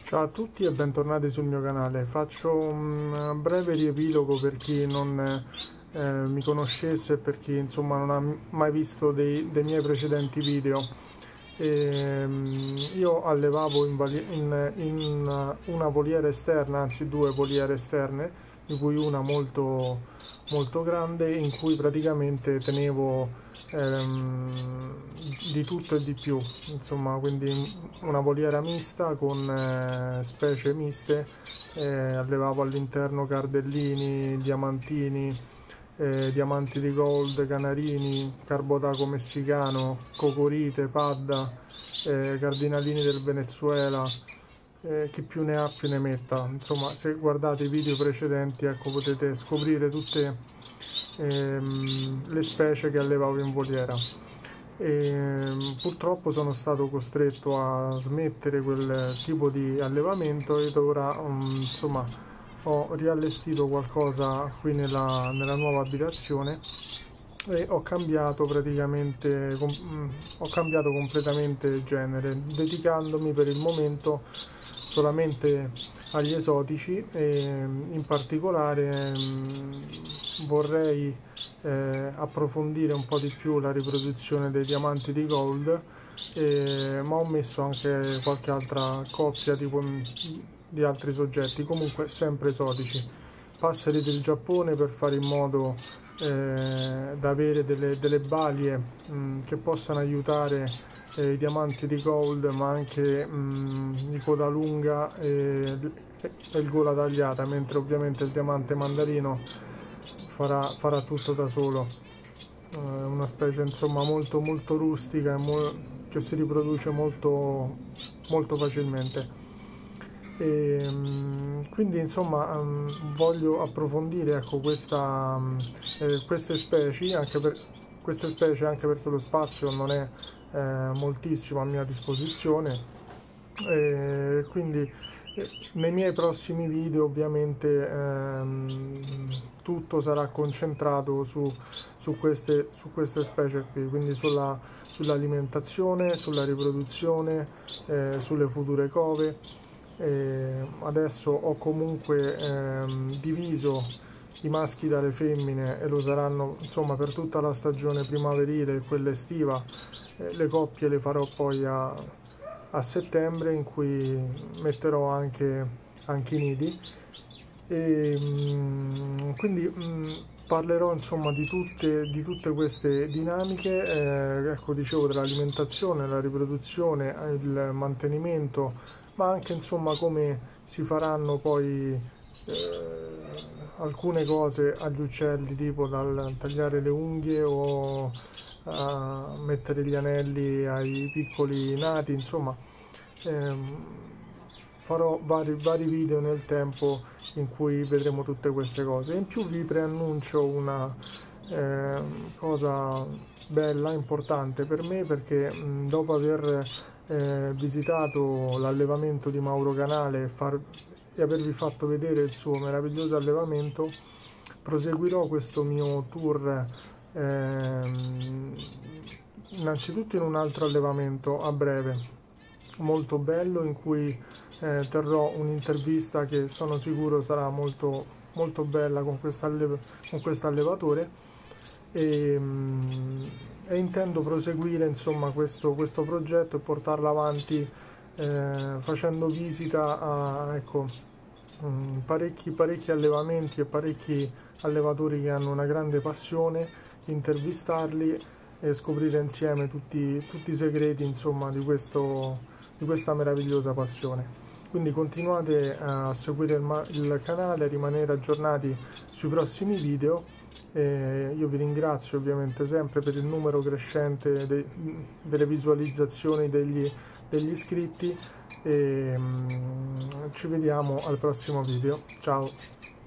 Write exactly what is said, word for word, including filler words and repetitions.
Ciao a tutti e bentornati sul mio canale. Faccio un breve riepilogo per chi non eh, mi conoscesse e per chi insomma non ha mai visto dei, dei miei precedenti video. E, um, io allevavo in, in, in una voliera esterna, anzi due voliere esterne, di cui una molto, molto grande, in cui praticamente tenevo ehm, di tutto e di più, insomma, quindi una voliera mista con eh, specie miste, eh, allevavo all'interno cardellini, diamantini, eh, diamanti di gold, canarini, carbotaco messicano, cocorite, padda, eh, cardinalini del Venezuela, eh, chi più ne ha più ne metta. Insomma, se guardate i video precedenti, ecco, potete scoprire tutte ehm, le specie che allevavo in voliera. E, purtroppo sono stato costretto a smettere quel tipo di allevamento ed ora um, insomma ho riallestito qualcosa qui nella, nella nuova abitazione e ho cambiato praticamente com, ho cambiato completamente genere, dedicandomi per il momento solamente agli esotici e in particolare mh, vorrei eh, approfondire un po' di più la riproduzione dei diamanti di gold, eh, ma ho messo anche qualche altra coppia di, di altri soggetti, comunque sempre esotici. Passeri del Giappone per fare in modo eh, da avere delle, delle balie mh, che possano aiutare eh, i diamanti di gold, ma anche mh, di coda lunga e, e il gola tagliata, mentre ovviamente il diamante mandarino farà, farà tutto da solo. Eh, una specie insomma molto molto rustica e mo che si riproduce molto, molto facilmente. E, quindi insomma um, voglio approfondire, ecco, questa, um, eh, queste specie anche per queste specie anche perché lo spazio non è eh, moltissimo a mia disposizione, e quindi eh, nei miei prossimi video ovviamente ehm, tutto sarà concentrato su, su, queste, su queste specie qui, quindi sulla, sull'alimentazione, sulla riproduzione, eh, sulle future cove. E adesso ho comunque ehm, diviso i maschi dalle femmine e lo saranno insomma per tutta la stagione primaverile e quella estiva. Eh, le coppie le farò poi a, a settembre, in cui metterò anche, anche i nidi e mh, quindi mh, parlerò insomma di tutte, di tutte queste dinamiche, eh, ecco, dicevo, dell'alimentazione, la riproduzione, il mantenimento, ma anche insomma come si faranno poi eh, alcune cose agli uccelli, tipo dal tagliare le unghie o a mettere gli anelli ai piccoli nati, insomma ehm, farò vari, vari video nel tempo in cui vedremo tutte queste cose. In più vi preannuncio una eh, cosa bella, importante per me, perché mh, dopo aver eh, visitato l'allevamento di Mauro Canale e, far, e avervi fatto vedere il suo meraviglioso allevamento, proseguirò questo mio tour ehm, innanzitutto in un altro allevamento a breve, molto bello, in cui eh, terrò un'intervista che sono sicuro sarà molto, molto bella con questo allevatore e, e intendo proseguire insomma questo, questo progetto e portarlo avanti eh, facendo visita a ecco, mh, parecchi, parecchi allevamenti e parecchi allevatori che hanno una grande passione, intervistarli e scoprire insieme tutti, tutti i segreti insomma di, questo, di questa meravigliosa passione. Quindi continuate a seguire il, il canale, a rimanere aggiornati sui prossimi video. E io vi ringrazio ovviamente sempre per il numero crescente de, delle visualizzazioni degli, degli iscritti e um, ci vediamo al prossimo video. Ciao!